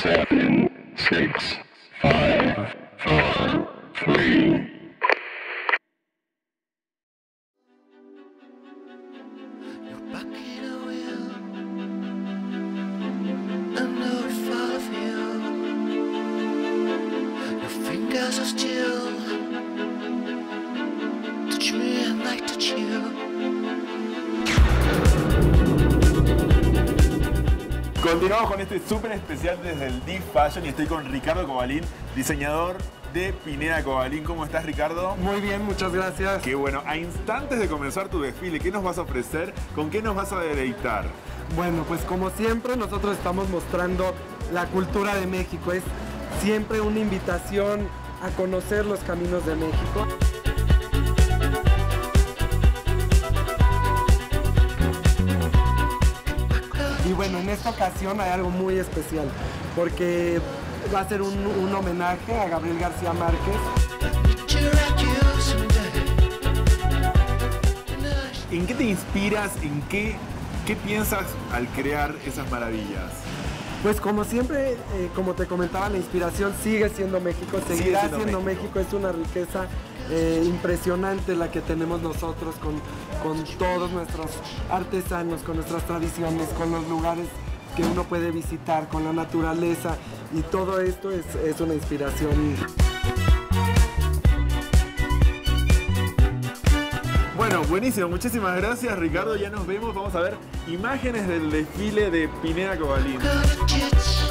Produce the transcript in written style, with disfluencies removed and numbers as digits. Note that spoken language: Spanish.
7, 6, 5, 4, 3. Are still touch me and I touch you. Continuamos con este súper especial desde el Deep Fashion y estoy con Ricardo Cobalín, diseñador de Pineda Cobalín. ¿Cómo estás, Ricardo? Muy bien, muchas gracias. Qué bueno. A instantes de comenzar tu desfile, ¿qué nos vas a ofrecer? ¿Con qué nos vas a deleitar? Bueno, pues como siempre nosotros estamos mostrando la cultura de México. Es siempre una invitación a conocer los caminos de México. Y bueno, en esta ocasión hay algo muy especial, porque va a ser un homenaje a Gabriel García Márquez. ¿En qué te inspiras? ¿En qué piensas al crear esas maravillas? Pues como siempre, como te comentaba, la inspiración sigue siendo México, seguirá siendo México. Es una riqueza impresionante la que tenemos nosotros con todos nuestros artesanos, con nuestras tradiciones, con los lugares que uno puede visitar, con la naturaleza, y todo esto es una inspiración. Bueno, buenísimo. Muchísimas gracias, Ricardo. Ya nos vemos. Vamos a ver imágenes del desfile de Pineda Cobalín.